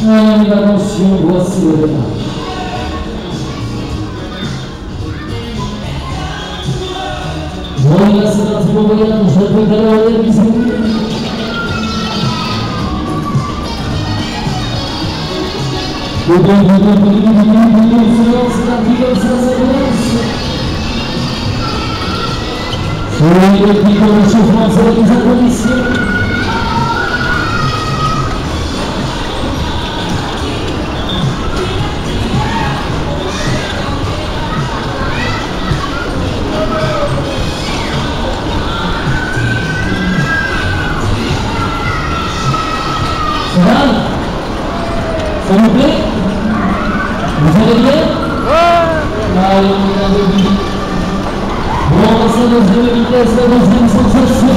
Allez, attention, voici le départ. Voilà, c'est un petit peu voyage, je peux t'aller les bisous. Le bon, c'est un petit peu ça, ça commence. C'est le petit peu de chauffement, c'est la mise en condition. Ça vous plaît? Vous allez bien? Ouais! Allez, on a deux vies. Bon, on passe à la deuxième vitesse, la deuxième sensation.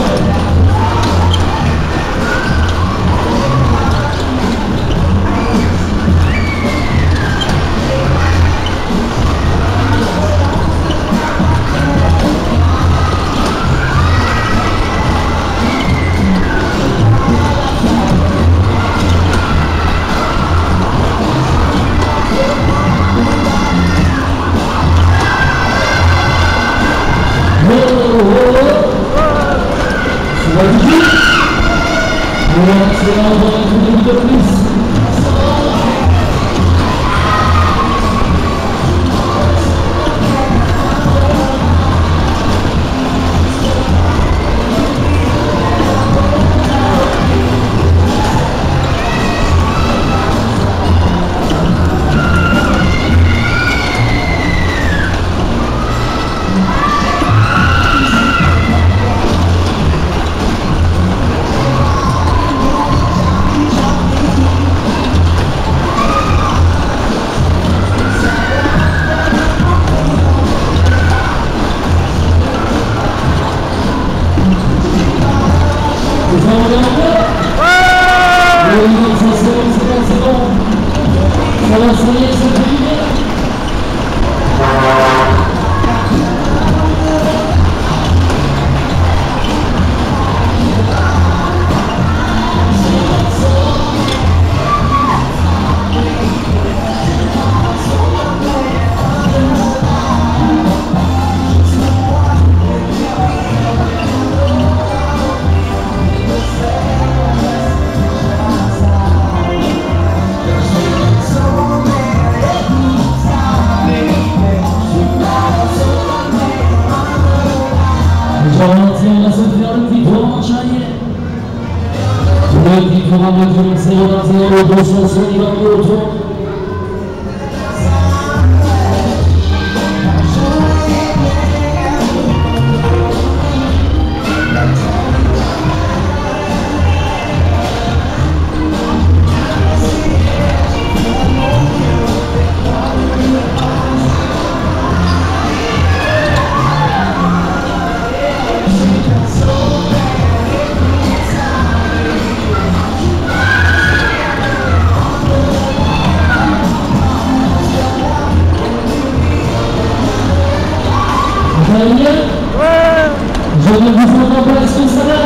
Je ne vous entends pas, est-ce que ça va?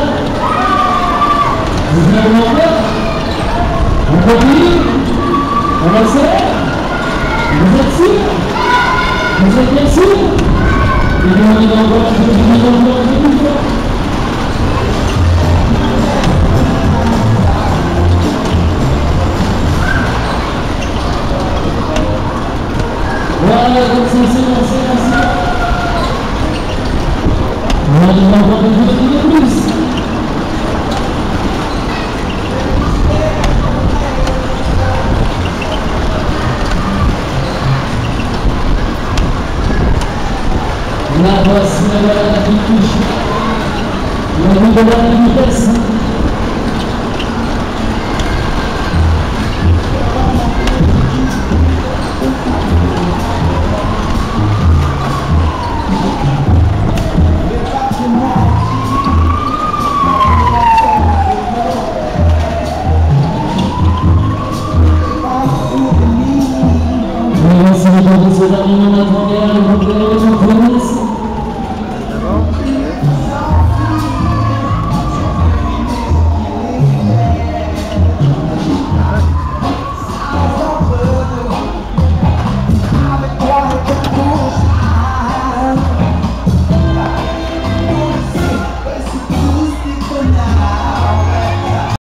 Vous venez en encore? On continue? On accélère? Vous êtes sûr? Vous êtes bien sûr? Et bien on est encore un peu plus de temps. Voilà, comme ça c'est bon, c'est bon. On a encore un peu plus. La voici la qui touche. La nouvelle vitesse.